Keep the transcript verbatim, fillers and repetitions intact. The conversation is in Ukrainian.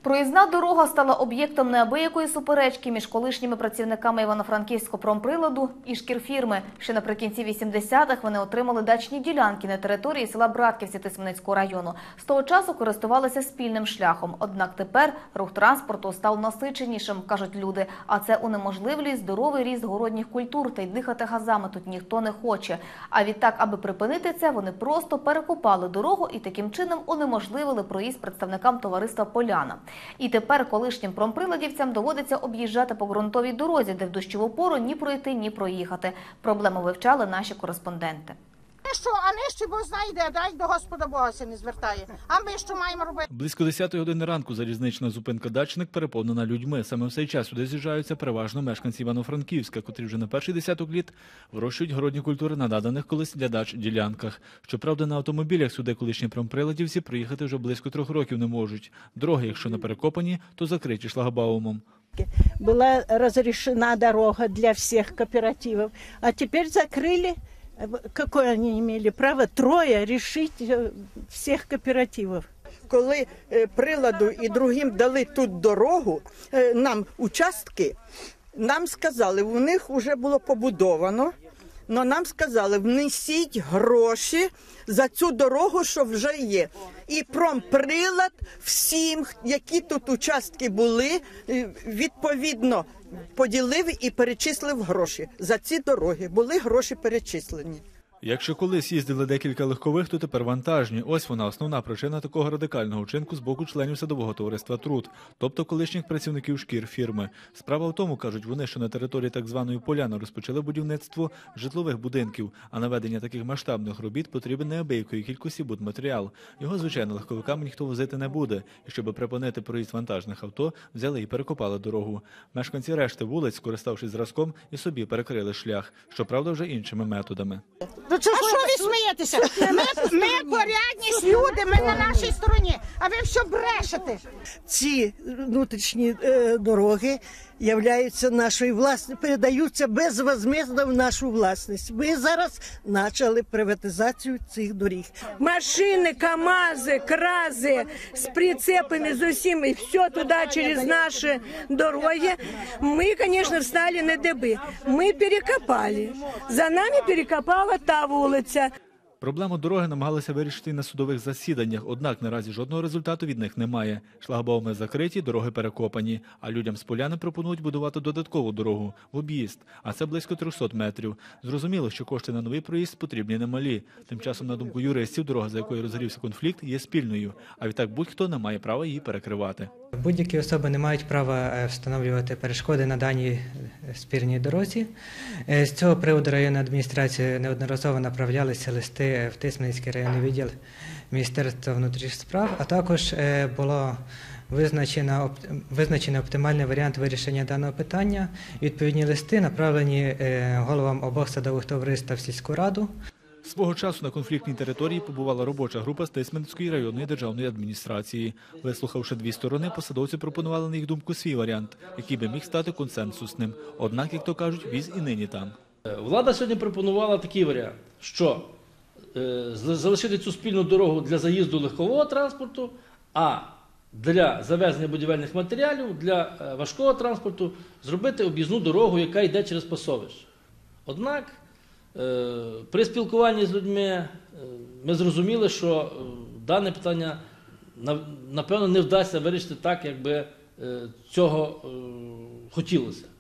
Проїзна дорога стала об'єктом неабиякої суперечки між колишніми працівниками Івано-Франківського промприладу і шкірфірми. Ще наприкінці вісімдесятих вони отримали дачні ділянки на території села Братківці Тисменницького району. З того часу користувалися спільним шляхом. Однак тепер рух транспорту став насиченішим, кажуть люди. А це унеможливлює здоровий ріст городніх культур, та й дихати газами тут ніхто не хоче. А відтак, аби припинити це, вони просто перекопали дорогу і таким чином унеможливили проїзд представникам товариства «Поляна». І тепер колишнім промприладівцям доводиться об'їжджати по ґрунтовій дорозі, де в дощову пору ні пройти, ні проїхати. Проблему вивчали наші кореспонденти. Що, а нижче Бог знайде, дай до Господа Бога се не звертає. А ми що маємо робити? Близько десятої години ранку залізнична зупинка «Дачник» переповнена людьми. Саме в цей час сюди з'їжджаються переважно мешканці Івано-Франківська, котрі вже на перший десяток літ вирощують городні культури на наданих колись для дач ділянках. Щоправда, на автомобілях сюди колишні промприладівці приїхати вже близько трьох років не можуть. Дороги, якщо не перекопані, то закриті шлагбаумом. Была разрешена дорога для всех кооперативов, а теперь закрыли. Какое они имели право трое решить всіх кооперативів? Коли приладу і другим дали тут дорогу, нам участки, нам сказали, у них вже було побудовано, але нам сказали, внесіть гроші за цю дорогу, що вже є. І промприлад всім, які тут участки були, відповідно поділив і перечислив гроші. За ці дороги були гроші перечислені. Якщо колись їздили декілька легкових, то тепер вантажні. Ось вона основна причина такого радикального вчинку з боку членів садового товариства «Труд», тобто колишніх працівників шкірфірми. Справа в тому, кажуть вони, що на території так званої «Поляни» розпочали будівництво житлових будинків, а на ведення таких масштабних робіт потрібен неабиякої кількості будматеріал. Його, звичайно, легковиками ніхто возити не буде. І щоб припинити проїзд вантажних авто, взяли і перекопали дорогу. Мешканці решти вулиць, скориставшись зразком, і собі перекрили шлях, щоправда, вже іншими методами. А що ви смієтеся? Ми, ми порядні люди, ми на нашій стороні, а ви все брешете. Ці внутрішні е, дороги являються нашою власністю, передаються безвозмездно в нашу власність. Ми зараз почали приватизацію цих доріг. Машини, КАМАЗи, КРАЗи з прицепами, з усім, і все туди через наші дороги. Ми, звісно, встали на дыбы. Ми перекопали. За нами перекопала та вулиця. Проблему дороги намагалися вирішити і на судових засіданнях, однак наразі жодного результату від них немає. Шлагбауми закриті, дороги перекопані, а людям з Поляни пропонують будувати додаткову дорогу в об'їзд, а це близько трьохсот метрів. Зрозуміло, що кошти на новий проїзд потрібні немалі. Тим часом, на думку юристів, дорога, за якою розгорівся конфлікт, є спільною, а відтак будь-хто не має права її перекривати. Будь-які особи не мають права встановлювати перешкоди на даній спірній дорозі. З цього приводу районна адміністрація неодноразово направлялися листи в Тисменницький районний відділ Міністерства внутрішніх справ, а також було визначено, визначено оптимальний варіант вирішення даного питання. Відповідні листи направлені головам обох садових товариств в сільську раду. Свого часу на конфліктній території побувала робоча група з Тисменницької районної державної адміністрації. Вислухавши дві сторони, посадовці пропонували на їх думку свій варіант, який би міг стати консенсусним. Однак, як то кажуть, віз і нині там. Влада сьогодні пропонувала такий варіант, що е, залишити цю спільну дорогу для заїзду легкового транспорту, а для завезення будівельних матеріалів, для е, важкого транспорту зробити об'їзну дорогу, яка йде через пасовище. Однак, при спілкуванні з людьми ми зрозуміли, що дане питання, напевно, не вдасться вирішити так, як би цього хотілося.